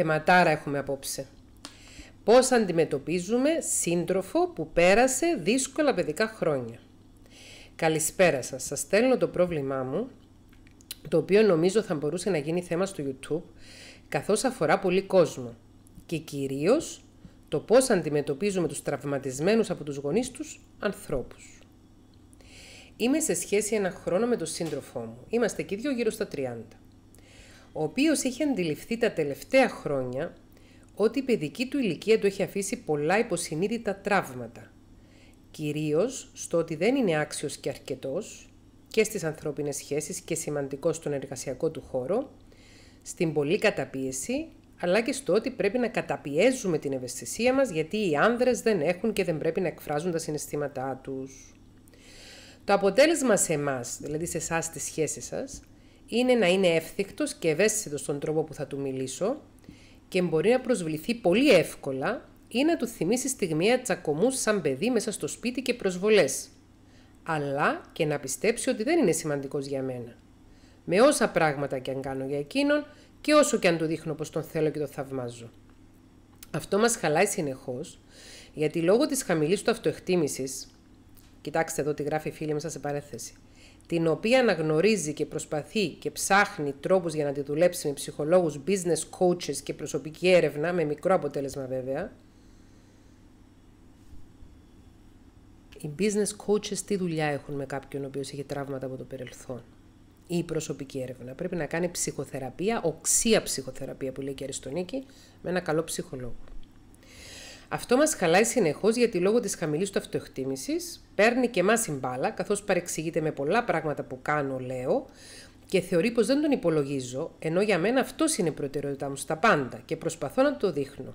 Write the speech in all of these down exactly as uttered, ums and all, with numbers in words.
Θεματάρα έχουμε απόψε. Πώς αντιμετωπίζουμε σύντροφο που πέρασε δύσκολα παιδικά χρόνια. Καλησπέρα σας. Σας στέλνω το πρόβλημά μου, το οποίο νομίζω θα μπορούσε να γίνει θέμα στο YouTube, καθώς αφορά πολύ κόσμο. Και κυρίως το πώς αντιμετωπίζουμε τους τραυματισμένους από τους γονείς τους ανθρώπους. Είμαι σε σχέση ένα χρόνο με τον σύντροφό μου. Είμαστε και δύο γύρω στα τριάντα. Ο οποίος έχει αντιληφθεί τα τελευταία χρόνια ότι η παιδική του ηλικία του έχει αφήσει πολλά υποσυνείδητα τραύματα. Κυρίως στο ότι δεν είναι άξιος και αρκετός και στις ανθρώπινες σχέσεις και σημαντικός στον εργασιακό του χώρο, στην πολλή καταπίεση, αλλά και στο ότι πρέπει να καταπιέζουμε την ευαισθησία μας γιατί οι άνδρες δεν έχουν και δεν πρέπει να εκφράζουν τα συναισθήματά τους. Το αποτέλεσμα σε εμάς, δηλαδή σε εσάς στις σχέσεις σας, είναι να είναι εύθυκτος και ευαίσθητος στον τρόπο που θα του μιλήσω και μπορεί να προσβληθεί πολύ εύκολα ή να του θυμίσει στιγμία τσακωμούς σαν παιδί μέσα στο σπίτι και προσβολές, αλλά και να πιστέψει ότι δεν είναι σημαντικός για μένα. Με όσα πράγματα και αν κάνω για εκείνον και όσο και αν του δείχνω πως τον θέλω και τον θαυμάζω. Αυτό μας χαλάει συνεχώς, γιατί λόγω της χαμηλής του αυτοεκτίμησης, κοιτάξτε εδώ τι γράφει η φίλη μέσα σε παρέθεση, την οποία αναγνωρίζει και προσπαθεί και ψάχνει τρόπους για να τη δουλέψει με ψυχολόγους, business coaches και προσωπική έρευνα, με μικρό αποτέλεσμα βέβαια. Οι business coaches τι δουλειά έχουν με κάποιον ο οποίος έχει τραύματα από το παρελθόν? Ή η προσωπική έρευνα? Πρέπει να κάνει ψυχοθεραπεία, οξία ψυχοθεραπεία που λέει και η Αριστονίκη, με ένα καλό ψυχολόγο. Αυτό μας χαλάει συνεχώς γιατί λόγω της χαμηλής του αυτοεκτίμησης παίρνει και εμάς η μπάλα, καθώς παρεξηγείται με πολλά πράγματα που κάνω, λέω, και θεωρεί πως δεν τον υπολογίζω, ενώ για μένα αυτός είναι η προτεραιότητά μου στα πάντα και προσπαθώ να το δείχνω.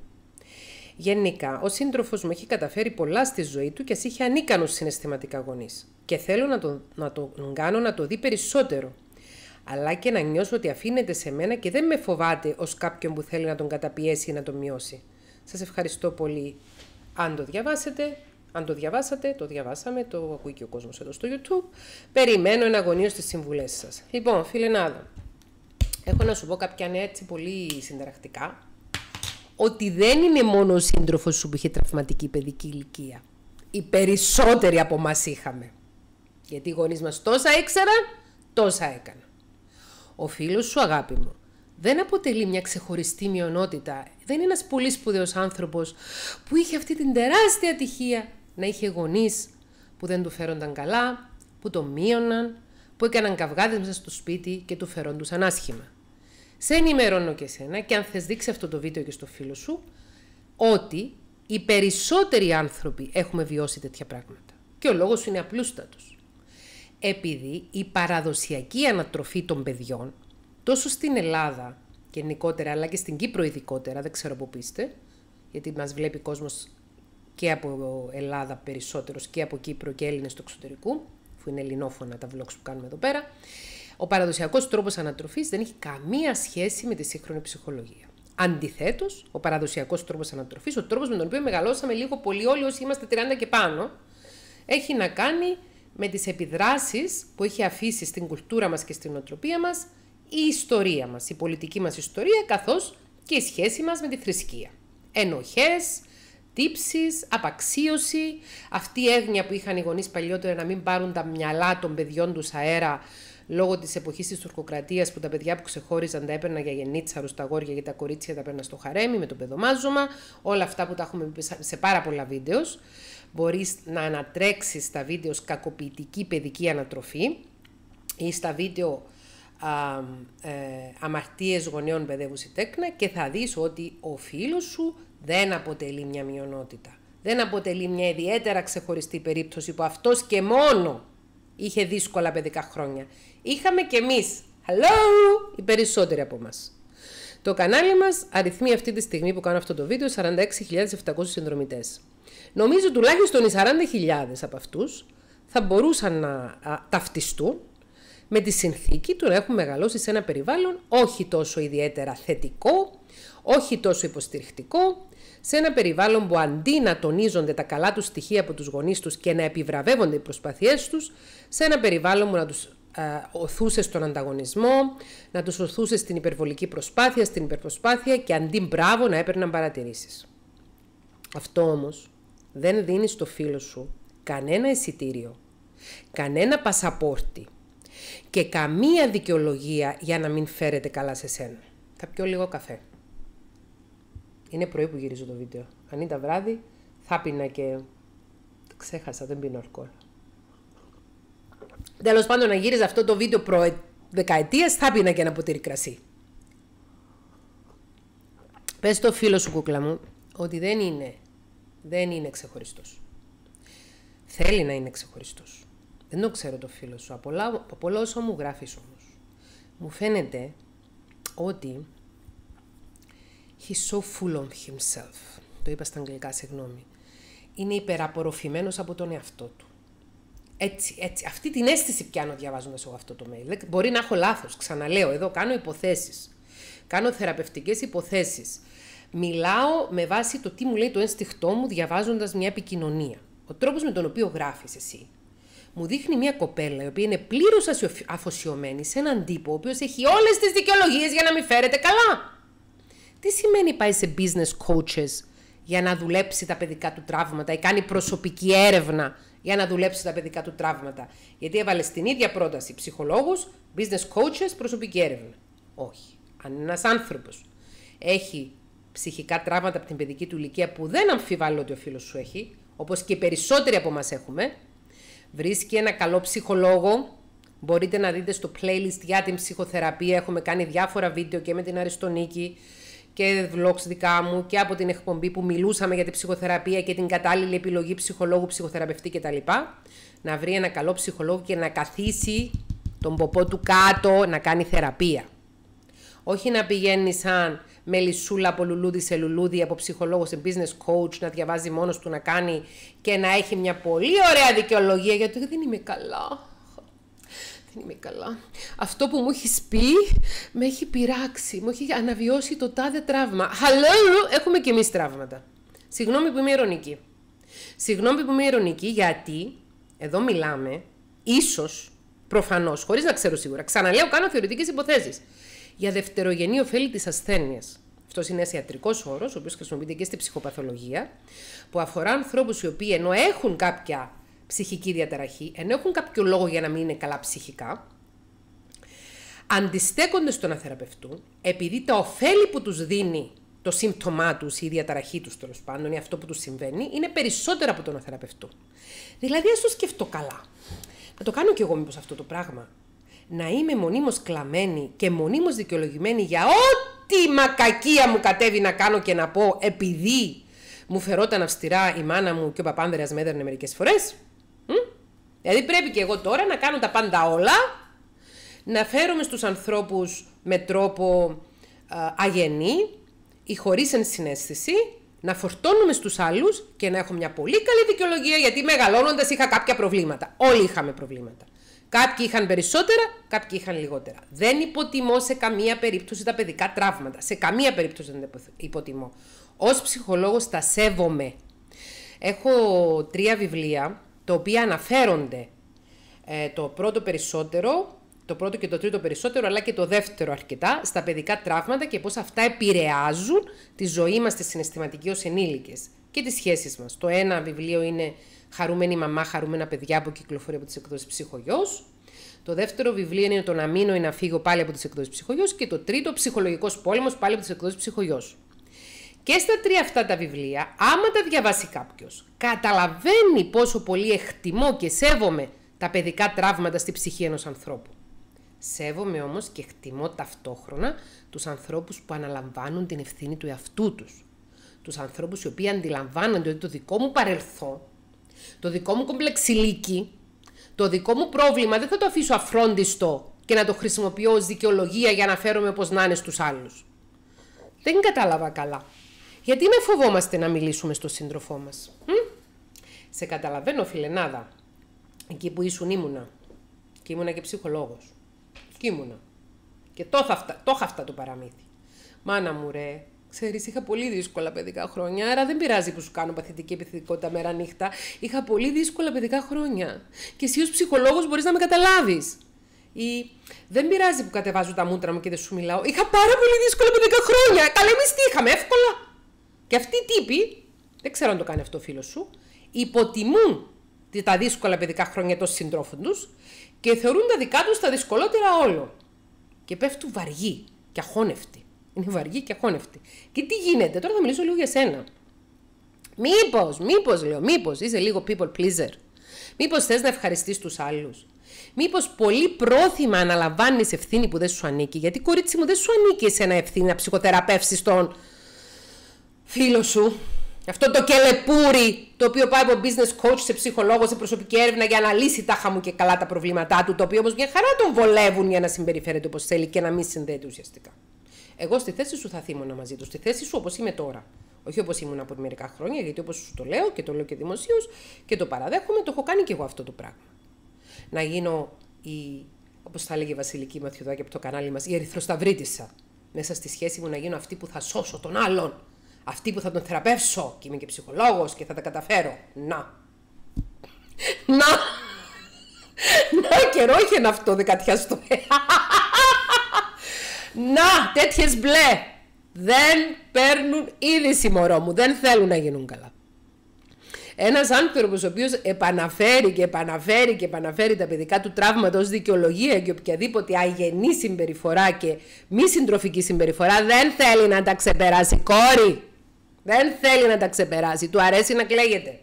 Γενικά, ο σύντροφος μου έχει καταφέρει πολλά στη ζωή του και ας είχε ανίκανους συναισθηματικά γονείς. Και θέλω να τον, να τον κάνω να το δει περισσότερο. Αλλά και να νιώσω ότι αφήνεται σε μένα και δεν με φοβάται ως κάποιον που θέλει να τον καταπιέσει ή να τον μειώσει. Σας ευχαριστώ πολύ. Αν το διαβάσετε, αν το διαβάσατε, το διαβάσαμε, το ακούει και ο κόσμος εδώ στο YouTube. Περιμένω εναγωνίως τις συμβουλές σας. Λοιπόν, φιλενάδα, έχω να σου πω κάποια νέα έτσι πολύ συνταρακτικά. Ότι δεν είναι μόνο ο σύντροφος σου που είχε τραυματική παιδική ηλικία. Οι περισσότεροι από εμάς είχαμε. Γιατί οι γονείς μας τόσα ήξεραν, τόσα έκαναν. Ο φίλος σου, αγάπη μου, δεν αποτελεί μια ξεχωριστή μειονότητα. Δεν είναι ένας πολύ σπουδαίος άνθρωπος που είχε αυτή την τεράστια ατυχία να είχε γονείς που δεν του φέρονταν καλά, που το μείωναν, που έκαναν καυγάδες μέσα στο σπίτι και του φερόντουσαν άσχημα. Σε ενημερώνω και σένα και αν θες δείξει αυτό το βίντεο και στο φίλο σου ότι οι περισσότεροι άνθρωποι έχουμε βιώσει τέτοια πράγματα. Και ο λόγος σου είναι απλούστατος. Επειδή η παραδοσιακή ανατροφή των παιδιών, τόσο στην Ελλάδα γενικότερα, αλλά και στην Κύπρο ειδικότερα, δεν ξέρω πού είστε, γιατί μας βλέπει κόσμος και από Ελλάδα περισσότερος και από Κύπρο και Έλληνες του εξωτερικού, που είναι ελληνόφωνα τα vlogs που κάνουμε εδώ πέρα, ο παραδοσιακός τρόπος ανατροφής δεν έχει καμία σχέση με τη σύγχρονη ψυχολογία. Αντιθέτως, ο παραδοσιακός τρόπος ανατροφής, ο τρόπος με τον οποίο μεγαλώσαμε λίγο πολύ όλοι όσοι είμαστε τριάντα και πάνω, έχει να κάνει με τις επιδράσεις που έχει αφήσει στην κουλτούρα μας και στην νοοτροπία μας η ιστορία μας, η πολιτική μας ιστορία, καθώς και η σχέση μας με τη θρησκεία. Ενοχές, τύψεις, απαξίωση, αυτή η έγνοια που είχαν οι γονείς παλιότερα να μην πάρουν τα μυαλά των παιδιών τους αέρα λόγω της εποχής της τουρκοκρατίας που τα παιδιά που ξεχώριζαν τα έπαιρνα για γενίτσαρους, τα αγόρια και τα κορίτσια τα έπαιρνα στο χαρέμι με το παιδομάζωμα, όλα αυτά που τα έχουμε πει σε πάρα πολλά βίντεο. Μπορείς να ανατρέξεις στα βίντεο κακοποιητική παιδική ανατροφή ή στα βίντεο α, ε, αμαρτίες γονέων παιδεύουση τέκνα και θα δεις ότι ο φίλος σου δεν αποτελεί μια μειονότητα. Δεν αποτελεί μια ιδιαίτερα ξεχωριστή περίπτωση που αυτός και μόνο είχε δύσκολα παιδικά χρόνια. Είχαμε κι εμείς. Hello! Οι περισσότεροι από εμάς. Το κανάλι μας αριθμεί αυτή τη στιγμή που κάνω αυτό το βίντεο σαράντα έξι χιλιάδες επτακόσιους συνδρομητές. Νομίζω τουλάχιστον οι σαράντα χιλιάδες από αυτούς θα μπορούσαν να α, ταυτιστούν με τη συνθήκη του να έχουν μεγαλώσει σε ένα περιβάλλον όχι τόσο ιδιαίτερα θετικό, όχι τόσο υποστηρικτικό, σε ένα περιβάλλον που αντί να τονίζονται τα καλά τους στοιχεία από τους γονείς τους και να επιβραβεύονται οι προσπάθειές τους, σε ένα περιβάλλον που να τους οθούσες στον ανταγωνισμό, να τους οθούσες στην υπερβολική προσπάθεια, στην υπερπροσπάθεια και αντί μπράβο να έπαιρναν παρατηρήσεις. Αυτό όμως δεν δίνει στο φίλο σου κανένα εισιτήριο, κανένα πασαπόρτι και καμία δικαιολογία για να μην φέρετε καλά σε σένα. Θα πιω λίγο καφέ. Είναι πρωί που γυρίζω το βίντεο. Αν ήταν βράδυ θα πίνα και... Ξέχασα, δεν πίνω αλκοόλ. Τέλος πάντων, να γύριζα αυτό το βίντεο προ δεκαετίας, θα πίνα και ένα ποτήρι κρασί. Πες στο φίλο σου, κούκλα μου, ότι δεν είναι, δεν είναι ξεχωριστός. Θέλει να είναι ξεχωριστός. Δεν το ξέρω το φίλο σου. Από όλα όσα μου γράφεις όμως, μου φαίνεται ότι he's so full of himself. Το είπα στα αγγλικά, συγγνώμη. Είναι υπεραπορροφημένος από τον εαυτό του. Έτσι, έτσι. Αυτή την αίσθηση πιάνω διαβάζοντας εγώ αυτό το mail. Μπορεί να έχω λάθος. Ξαναλέω, εδώ κάνω υποθέσεις. Κάνω θεραπευτικές υποθέσεις. Μιλάω με βάση το τι μου λέει το ένστικτό μου διαβάζοντας μια επικοινωνία. Ο τρόπος με τον οποίο γράφεις εσύ μου δείχνει μια κοπέλα η οποία είναι πλήρως αφοσιωμένη σε έναν τύπο ο οποίος έχει όλες τις δικαιολογίες για να μην φέρετε καλά. Τι σημαίνει πάει σε business coaches για να δουλέψει τα παιδικά του τραύματα ή κάνει προσωπική έρευνα για να δουλέψει τα παιδικά του τραύματα? Γιατί έβαλε στην ίδια πρόταση ψυχολόγους, business coaches, προσωπική έρευνα. Όχι. Αν ένας άνθρωπος έχει ψυχικά τραύματα από την παιδική του ηλικία, που δεν αμφιβάλλω ότι ο φίλος σου έχει, όπως και οι περισσότεροι από εμάς έχουμε, βρίσκει ένα καλό ψυχολόγο. Μπορείτε να δείτε στο playlist για την ψυχοθεραπεία. Έχουμε κάνει διάφορα βίντεο και με την Αριστονίκη και vlogs δικά μου και από την εκπομπή που μιλούσαμε για την ψυχοθεραπεία και την κατάλληλη επιλογή ψυχολόγου, ψυχοθεραπευτή κτλ. Να βρει ένα καλό ψυχολόγο και να καθίσει τον ποπό του κάτω να κάνει θεραπεία. Όχι να πηγαίνει σαν μελισσούλα από λουλούδι σε λουλούδι, από ψυχολόγο σε business coach, να διαβάζει μόνος του, να κάνει και να έχει μια πολύ ωραία δικαιολογία γιατί δεν είμαι καλά. Δεν είμαι καλά. Αυτό που μου έχεις πει με έχει πειράξει, μου έχει αναβιώσει το τάδε τραύμα. Hello, έχουμε και εμείς τραύματα. Συγγνώμη που είμαι ειρωνική. Συγγνώμη που είμαι ειρωνική γιατί εδώ μιλάμε, ίσως, προφανώς, χωρίς να ξέρω σίγουρα, ξαναλέω, κάνω θεωρητικές υποθέσεις, για δευτερογενή ωφέλη της ασθένειας. Αυτός είναι ένας ιατρικός όρος, ο οποίος χρησιμοποιείται και στη ψυχοπαθολογία, που αφορά ανθρώπους οι οποίοι ενώ έχουν κάποια ψυχική διαταραχή, ενώ έχουν κάποιο λόγο για να μην είναι καλά ψυχικά, αντιστέκονται στο να θεραπευτούν, επειδή τα ωφέλη που τους δίνει το σύμπτωμά τους, η διαταραχή τους τέλος πάντων, ή αυτό που τους συμβαίνει, είναι περισσότερα από το να θεραπευτούν. Δηλαδή, ας το σκεφτώ καλά. Να το κάνω κι εγώ μήπως αυτό το πράγμα. Να είμαι μονίμως κλαμμένη και μονίμως δικαιολογημένη για ό,τι μακακία μου κατέβει να κάνω και να πω, επειδή μου φερόταν αυστηρά η μάνα μου και ο παπάνδρεας με έδερνε μερικές φορές. Μ? Δηλαδή πρέπει και εγώ τώρα να κάνω τα πάντα όλα, να φέρομαι στους ανθρώπους με τρόπο α, αγενή ή χωρίς ενσυναίσθηση, να φορτώνουμε στους άλλους και να έχω μια πολύ καλή δικαιολογία, γιατί μεγαλώνοντας είχα κάποια προβλήματα. Όλοι είχαμε προβλήματα. Κάποιοι είχαν περισσότερα, κάποιοι είχαν λιγότερα. Δεν υποτιμώ σε καμία περίπτωση τα παιδικά τραύματα. Σε καμία περίπτωση δεν τα υποτιμώ. Ως ψυχολόγος τα σέβομαι. Έχω τρία βιβλία, τα οποία αναφέρονται ε, το πρώτο περισσότερο, το πρώτο και το τρίτο περισσότερο, αλλά και το δεύτερο αρκετά, στα παιδικά τραύματα και πώς αυτά επηρεάζουν τη ζωή μας, τη συναισθηματική ως ενήλικες και τις σχέσεις μας. Το ένα βιβλίο είναι «Χαρούμενη μαμά, χαρούμενα παιδιά» που κυκλοφορεί από τις εκδόσεις Ψυχογιός. Το δεύτερο βιβλίο είναι «Το να μείνω ή να φύγω» πάλι από τις εκδόσεις Ψυχογιός. Και το τρίτο «Ψυχολογικός πόλεμος» πάλι από τις εκδόσεις Ψυχογιός. Και στα τρία αυτά τα βιβλία, άμα τα διαβάσει κάποιος, καταλαβαίνει πόσο πολύ εκτιμώ και σέβομαι τα παιδικά τραύματα στη ψυχή ενός ανθρώπου. Σέβομαι όμως και εκτιμώ ταυτόχρονα τους ανθρώπους που αναλαμβάνουν την ευθύνη του εαυτού τους. Τους ανθρώπους οι οποίοι αντιλαμβάνονται ότι το δικό μου παρελθόν, το δικό μου κομπλεξιλίκι, το δικό μου πρόβλημα δεν θα το αφήσω αφρόντιστο και να το χρησιμοποιώ ως δικαιολογία για να φέρομαι όπως να είναι στους άλλους. Δεν κατάλαβα καλά. Γιατί να φοβόμαστε να μιλήσουμε στον σύντροφό μας? Μ? Σε καταλαβαίνω, φιλενάδα. Εκεί που ήσουν ήμουνα. Και ήμουνα και ψυχολόγος. Και ήμουνα. Και το είχα αυτά το παραμύθι. Μάνα μου ρε, ξέρεις, είχα πολύ δύσκολα παιδικά χρόνια, άρα δεν πειράζει που σου κάνω παθητική επιθετικότητα μέρα νύχτα. Είχα πολύ δύσκολα παιδικά χρόνια. Και εσύ ως ψυχολόγος μπορείς να με καταλάβεις. Ή δεν πειράζει που κατεβάζω τα μούτρα μου και δεν σου μιλάω. Είχα πάρα πολύ δύσκολα παιδικά χρόνια. Καλά, εμείς τι είχαμε, εύκολα. Και αυτοί οι τύποι, δεν ξέρω αν το κάνει αυτό ο φίλος σου, υποτιμούν τα δύσκολα παιδικά χρόνια των συντρόφων τους και θεωρούν τα δικά τους τα δυσκολότερα όλο. Και πέφτουν βαριοί και αχώνευτοι. Είναι βαριοί και αχώνευτοι. Και τι γίνεται, τώρα θα μιλήσω λίγο για σένα. Μήπως, μήπως λέω, μήπως είσαι λίγο people pleaser. Μήπως θες να ευχαριστείς τους άλλους. Μήπως πολύ πρόθυμα αναλαμβάνεις ευθύνη που δεν σου ανήκει. Γιατί κορίτσι μου δεν σου ανήκει εσένα ευθύνη να ψυχοθεραπεύσεις τον φίλο σου. Αυτό το κελεπούρι το οποίο πάει από business coach σε ψυχολόγο, σε προσωπική έρευνα για να λύσει τάχα μου και καλά τα προβλήματά του. Το οποίο όμως μια χαρά τον βολεύουν για να συμπεριφέρεται όπως θέλει και να μην συνδέεται ουσιαστικά. Εγώ στη θέση σου θα θύμωνα μαζί του. Στη θέση σου όπως είμαι τώρα. Όχι όπως ήμουν από μερικά χρόνια, γιατί όπως σου το λέω και το λέω και δημοσίως και το παραδέχομαι, το έχω κάνει και εγώ αυτό το πράγμα. Να γίνω η, όπως θα έλεγε η Βασιλική Μαθιουδάκη από το κανάλι μας, η ερυθροσταυρίτισσα. Μέσα στη σχέση μου να γίνω αυτή που θα σώσω τον άλλον. Αυτή που θα τον θεραπεύσω. Και είμαι και ψυχολόγος και θα τα καταφέρω. Να. Να. Να καιρό είχε να αυτό δεκατιαστό. Να, τέτοιες μπλε. Δεν παίρνουν είδηση, μωρό μου. Δεν θέλουν να γίνουν καλά. Ένας άνθρωπος ο οποίος επαναφέρει και επαναφέρει και επαναφέρει τα παιδικά του τραύματα ως δικαιολογία και οποιαδήποτε αγενή συμπεριφορά και μη συντροφική συμπεριφορά δεν θέλει να τα ξεπεράσει, κόρη. Δεν θέλει να τα ξεπεράσει. Του αρέσει να κλαίγεται.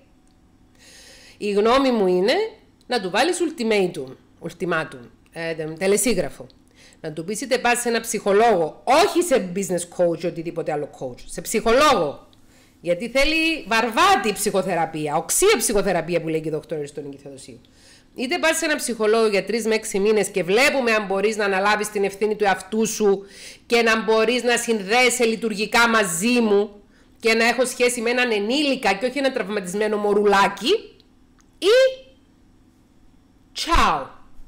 Η γνώμη μου είναι να του βάλεις ultimatum, ultimatum ε, τελεσίγραφο. Να του πεις είτε πας σε ένα ψυχολόγο, όχι σε business coach ή οτιδήποτε άλλο coach, σε ψυχολόγο. Γιατί θέλει βαρβάτη ψυχοθεραπεία, οξία ψυχοθεραπεία που λέει και η δόκτωρα Αριστονίκη Θεοδοσίου. Είτε πας σε ένα ψυχολόγο για τρεις με έξι μήνες και βλέπουμε αν μπορείς να αναλάβεις την ευθύνη του εαυτού σου και να μπορείς να συνδέεσαι λειτουργικά μαζί μου και να έχω σχέση με έναν ενήλικα και όχι ένα τραυματισμένο μωρουλάκι, ή τσάου.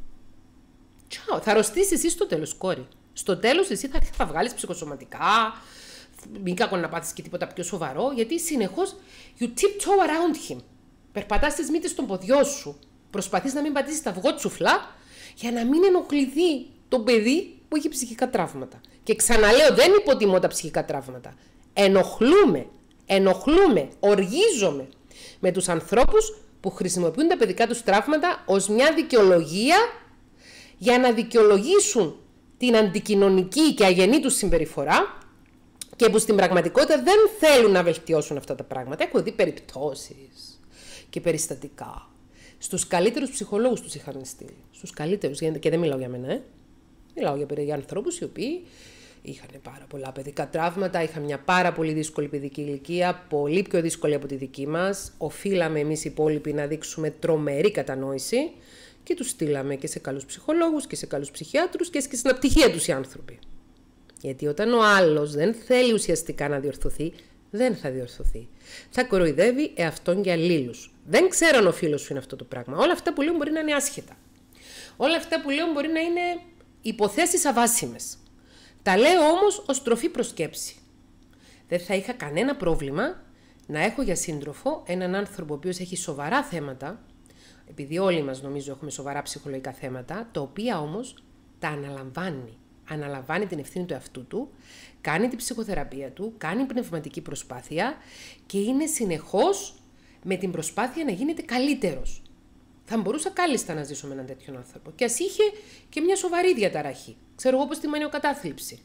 Τσάου. Θα αρρωστήσεις εσύ στο τέλος, κόρη. Στο τέλος εσύ θα, θα βγάλεις ψυχοσωματικά, μην κακό να πάθεις και τίποτα πιο σοβαρό, γιατί συνεχώς you tiptoe around him. Περπατάς στις μύτες των ποδιών σου. Προσπαθείς να μην πατήσεις τα αυγό τσουφλά για να μην ενοχληθεί το παιδί που έχει ψυχικά τραύματα. Και ξαναλέω, δεν υποτιμώ τα ψυχικά τραύματα. Ενοχλούμε, ενοχλούμε, οργίζομαι με τους ανθρώπους που χρησιμοποιούν τα παιδικά τους τραύματα ως μια δικαιολογία για να δικαιολογήσουν την αντικοινωνική και αγενή τους συμπεριφορά και που στην πραγματικότητα δεν θέλουν να βελτιώσουν αυτά τα πράγματα. Έχω δει περιπτώσεις και περιστατικά. Στους καλύτερους ψυχολόγους τους είχαν στείλει. Στους καλύτερους, και δεν μιλάω για μένα, ε. Μιλάω για, για ανθρώπους οι οποίοι είχαν πάρα πολλά παιδικά τραύματα, είχαν μια πάρα πολύ δύσκολη παιδική ηλικία, πολύ πιο δύσκολη από τη δική μας. Οφείλαμε εμείς οι υπόλοιποι να δείξουμε τρομερή κατανόηση και τους στείλαμε και σε καλούς ψυχολόγους και σε καλούς ψυχιάτρους και στην απτυχία τους οι άνθρωποι. Γιατί όταν ο άλλος δεν θέλει ουσιαστικά να διορθωθεί, δεν θα διορθωθεί. Θα κοροϊδεύει εαυτόν και αλλήλους. Δεν ξέρω αν ο φίλος σου είναι αυτό το πράγμα. Όλα αυτά που λέω μπορεί να είναι άσχετα. Όλα αυτά που λέω μπορεί να είναι υποθέσεις αβάσιμες. Τα λέω όμως ως τροφή προς σκέψη. Δεν θα είχα κανένα πρόβλημα να έχω για σύντροφο έναν άνθρωπο ο οποίος έχει σοβαρά θέματα, επειδή όλοι μας νομίζω έχουμε σοβαρά ψυχολογικά θέματα, τα οποία όμως τα αναλαμβάνει. Αναλαμβάνει την ευθύνη του εαυτού του, κάνει την ψυχοθεραπεία του, κάνει πνευματική προσπάθεια και είναι συνεχώς με την προσπάθεια να γίνεται καλύτερος. Θα μπορούσα κάλλιστα να ζήσω με έναν τέτοιον άνθρωπο. Και ας είχε και μια σοβαρή διαταραχή. Ξέρω εγώ όπως τη μανιοκατάθλιψη.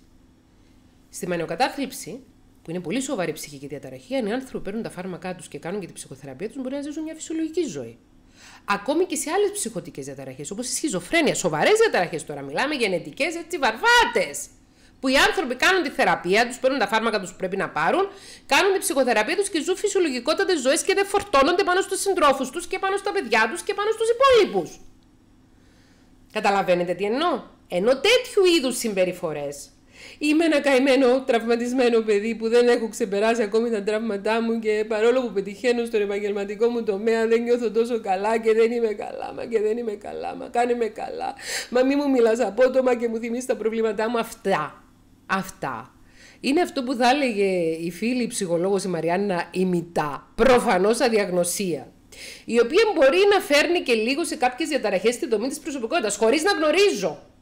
Στη μανιοκατάθλιψη, που είναι πολύ σοβαρή ψυχική διαταραχή, αν οι άνθρωποι παίρνουν τα φάρμακά τους και κάνουν και την ψυχοθεραπεία τους, μπορεί να ζήσουν μια φυσιολογική ζωή. Ακόμη και σε άλλες ψυχοτικές διαταραχές, όπως η σχιζοφρένεια, σοβαρές διαταραχές τώρα, μιλάμε γενετικές, έτσι, βαρβάτες. Που οι άνθρωποι κάνουν τη θεραπεία τους, παίρνουν τα φάρμακα τους που πρέπει να πάρουν, κάνουν την ψυχοθεραπεία τους και ζουν φυσιολογικότατες ζωές και δεν φορτώνονται πάνω στους συντρόφους τους και πάνω στα παιδιά τους και πάνω στους υπόλοιπους. Καταλαβαίνετε τι εννοώ? Ενώ τέτοιου είδους συμπεριφορές. Είμαι ένα καημένο, τραυματισμένο παιδί που δεν έχω ξεπεράσει ακόμη τα τραύματά μου και παρόλο που πετυχαίνω στον επαγγελματικό μου τομέα δεν νιώθω τόσο καλά και δεν είμαι καλά, μα και δεν είμαι καλά, μα κάνε με καλά, μα μη μου μιλάς απότομα και μου θυμίσεις τα προβλήματά μου. Αυτά, αυτά. Είναι αυτό που θα έλεγε η φίλη η ψυχολόγος η Μαριάννα ημιτά, προφανώς αδιαγνωσία, η οποία μπορεί να φέρνει και λίγο σε κάποιες διαταραχές στη δομή της προσωπικότητας, χωρίς να γνωρίζω.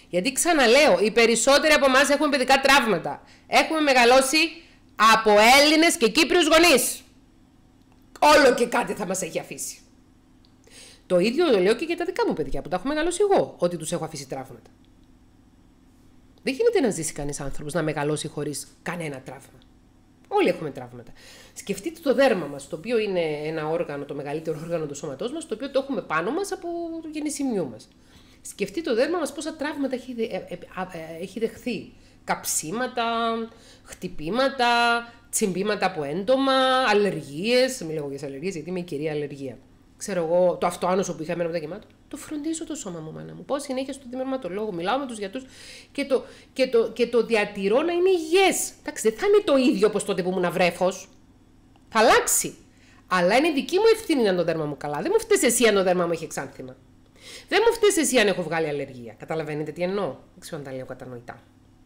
Γιατί ξαναλέω, οι περισσότεροι από εμάς έχουμε παιδικά τραύματα. Έχουμε μεγαλώσει από Έλληνες και Κύπριους γονείς. Όλο και κάτι θα μας έχει αφήσει. Το ίδιο το λέω και για τα δικά μου παιδιά που τα έχω μεγαλώσει εγώ, ότι τους έχω αφήσει τραύματα. Δεν γίνεται να ζήσει κανείς άνθρωπος να μεγαλώσει χωρίς κανένα τραύμα. Όλοι έχουμε τραύματα. Σκεφτείτε το δέρμα μας, το οποίο είναι ένα όργανο, το μεγαλύτερο όργανο του σώματός μας, το οποίο το έχουμε πάνω μας από το γεννησιμιού μας. Σκεφτείτε το δέρμα μας πόσα τραύματα έχει, δε, ε, ε, ε, έχει δεχθεί. Καψίματα, χτυπήματα, τσιμπήματα από έντομα, αλλεργίες. Μην λέγω για αλλεργίες, γιατί είμαι η κυρία αλλεργία. Ξέρω εγώ, το αυτοάνωσο που είχα εμένα μετά γεμάτο. Το φροντίζω το σώμα μου, μάνα μου. Πάω συνέχεια στον δερματολόγο, μιλάω με τους γιατρούς και το, και, το, και το διατηρώ να είναι υγιές. Εντάξει, δεν θα είναι το ίδιο όπως τότε που ήμουν βρέφος. Θα αλλάξει. Αλλά είναι δική μου ευθύνη να είναι το δέρμα μου καλά. Δεν μου φταίς εσύ αν το δέρμα μου έχει εξάνθημα. Δεν μου φταίς εσύ αν έχω βγάλει αλλεργία. Καταλαβαίνετε τι εννοώ? Δεν ξέρω αν τα λέω κατανοητά.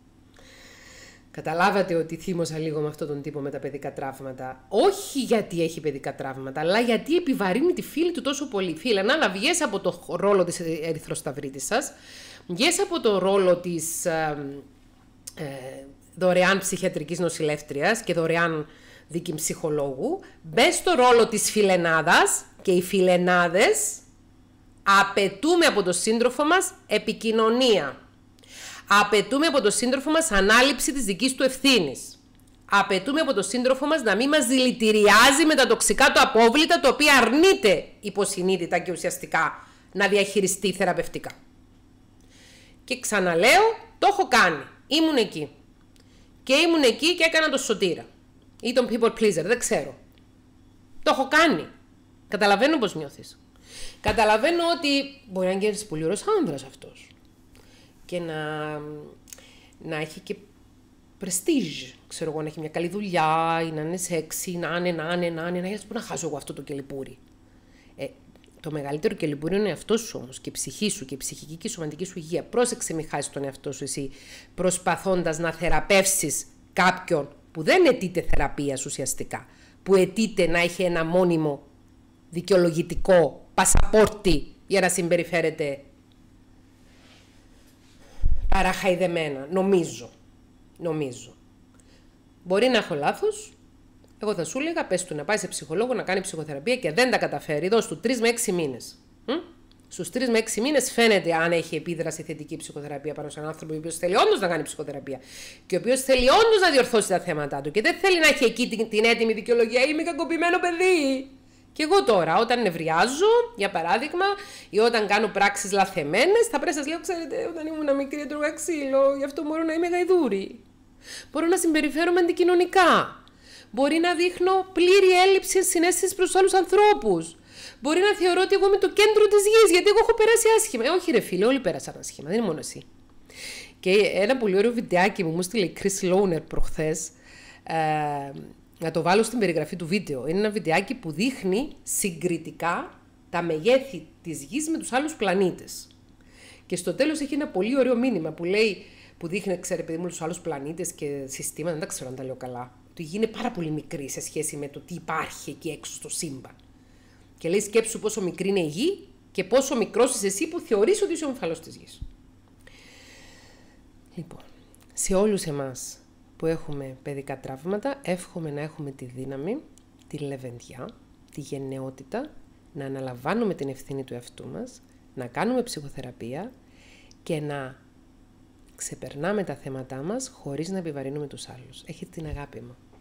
Καταλάβατε ότι θύμωσα λίγο με αυτόν τον τύπο με τα παιδικά τραύματα. Όχι γιατί έχει παιδικά τραύματα, αλλά γιατί επιβαρύνει τη φίλη του τόσο πολύ. Φίλε, να βγες από το ρόλο της ερυθροσταυρίτης σας, βγες από το ρόλο της ε, ε, δωρεάν ψυχιατρικής νοσηλεύτριας και δωρεάν δίκη ψυχολόγου, μπες στο ρόλο της φιλενάδας και οι φιλενάδες απαιτούμε από τον σύντροφο μας επικοινωνία. Απαιτούμε από τον σύντροφο μας ανάληψη της δικής του ευθύνης. Απαιτούμε από τον σύντροφο μας να μην μας δηλητηριάζει με τα τοξικά του απόβλητα, το οποίο αρνείται υποσυνείδητα και ουσιαστικά να διαχειριστεί θεραπευτικά. Και ξαναλέω, το έχω κάνει. Ήμουν εκεί. Και ήμουν εκεί και έκανα το σωτήρα. Ή τον people pleaser, δεν ξέρω. Το έχω κάνει. Καταλαβαίνω πώς νιώθεις. Καταλαβαίνω ότι μπορεί να είναι πολύ ωραίος άνδρας αυτός. Και να, να έχει και prestige, ξέρω εγώ, να έχει μια καλή δουλειά, ή να είναι σεξι, να είναι, να είναι, να είναι, να είναι, πού να χάσω εγώ αυτό το κελιπούρι. Ε, το μεγαλύτερο κελιπούρι είναι ο εαυτός σου όμως, και η ψυχή σου, και η ψυχική και η σωματική σου υγεία. Πρόσεξε μη χάσεις τον εαυτό σου εσύ, προσπαθώντας να θεραπεύσεις κάποιον που δεν αιτείται θεραπείας ουσιαστικά, που αιτείται να έχει ένα μόνιμο δικαιολογητικό πασαπόρτι για να συμπεριφέρεται παραχαϊδεμένα, νομίζω. Νομίζω. Μπορεί να έχω λάθος. Εγώ θα σου έλεγα, πες του να πάει σε ψυχολόγο να κάνει ψυχοθεραπεία και δεν τα καταφέρει. Δώσ' του τρεις με έξι μήνες. Μ? Στους τρεις με έξι μήνες φαίνεται αν έχει επίδραση θετική ψυχοθεραπεία πάνω σε έναν άνθρωπο ο οποίος θέλει όντως να κάνει ψυχοθεραπεία και ο οποίος θέλει όντως να διορθώσει τα θέματα του και δεν θέλει να έχει εκεί την, την έτοιμη δικαιολογία. Είμαι κακοποιημένο παιδί. Και εγώ τώρα, όταν νευριάζω, για παράδειγμα, ή όταν κάνω πράξεις λαθεμένες, θα πρέπει να σας λέω, ξέρετε, όταν ήμουν μικρή έτρωγα ξύλο, γι' αυτό μπορώ να είμαι γαϊδούρη. Μπορώ να συμπεριφέρομαι αντικοινωνικά. Μπορεί να δείχνω πλήρη έλλειψη συναίσθησης προς τους άλλους ανθρώπους. Μπορεί να θεωρώ ότι εγώ είμαι το κέντρο της γης, γιατί εγώ έχω περάσει άσχημα. Ε, όχι, ρε φίλε, όλοι πέρασαν άσχημα, δεν είναι μόνο εσύ. Και ένα πολύ ωραίο βιντεάκι μου μου στείλε η Chris Loner προχθές. Ε, να το βάλω στην περιγραφή του βίντεο. Είναι ένα βιντεάκι που δείχνει συγκριτικά τα μεγέθη της γης με τους άλλους πλανήτες. Και στο τέλος έχει ένα πολύ ωραίο μήνυμα που λέει, που δείχνει, ξέρετε, παιδί μου, τους άλλους πλανήτες και συστήματα, δεν τα ξέρω αν τα λέω καλά, ότι η γη είναι πάρα πολύ μικρή σε σχέση με το τι υπάρχει εκεί έξω στο σύμπαν. Και λέει, σκέψου πόσο μικρή είναι η γη και πόσο μικρός είσαι εσύ που θεωρείς ότι είσαι ο ομφαλός της γης. Λοιπόν, σε όλους εμάς που έχουμε παιδικά τραύματα, εύχομαι να έχουμε τη δύναμη, τη λεβεντιά, τη γενναιότητα, να αναλαμβάνουμε την ευθύνη του εαυτού μας, να κάνουμε ψυχοθεραπεία και να ξεπερνάμε τα θέματά μας χωρίς να επιβαρύνουμε τους άλλους. Έχετε την αγάπη μου.